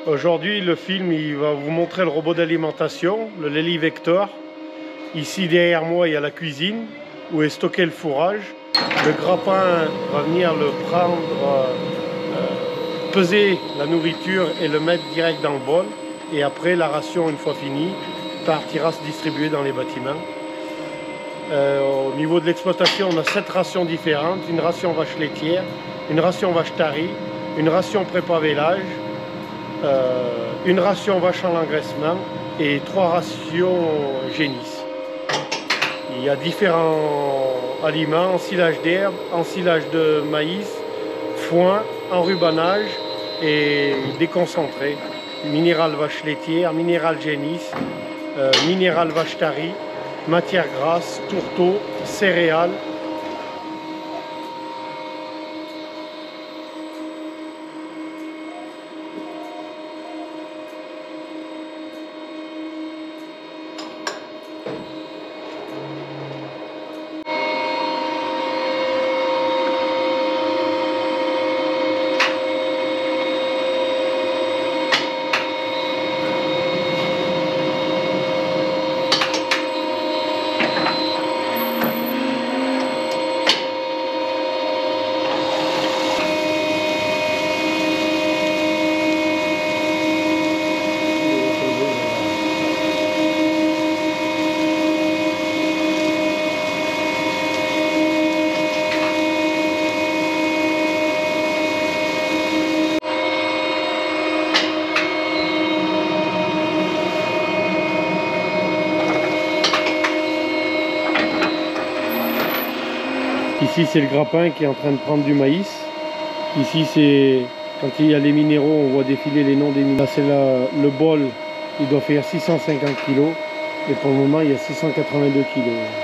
Aujourd'hui, le film il va vous montrer le robot d'alimentation, le Lely-Vector. Ici derrière moi, il y a la cuisine où est stocké le fourrage. Le grappin va venir le prendre, peser la nourriture et le mettre direct dans le bol. Et après, la ration, une fois finie, partira se distribuer dans les bâtiments. Au niveau de l'exploitation, on a 7 rations différentes. Une ration vache laitière, une ration vache tarie, une ration prépa-vélage, une ration vache en l'engraissement et 3 rations génisse. Il y a différents aliments, ensilage d'herbe, ensilage de maïs, foin, enrubanage et déconcentré. Minéral vache laitière, minéral génisse, minéral vache tarie, matière grasse, tourteau, céréales. Ici c'est le grappin qui est en train de prendre du maïs. Ici c'est quand il y a les minéraux, on voit défiler les noms des minéraux. Là c'est le bol, il doit faire 650 kg et pour le moment il y a 682 kg.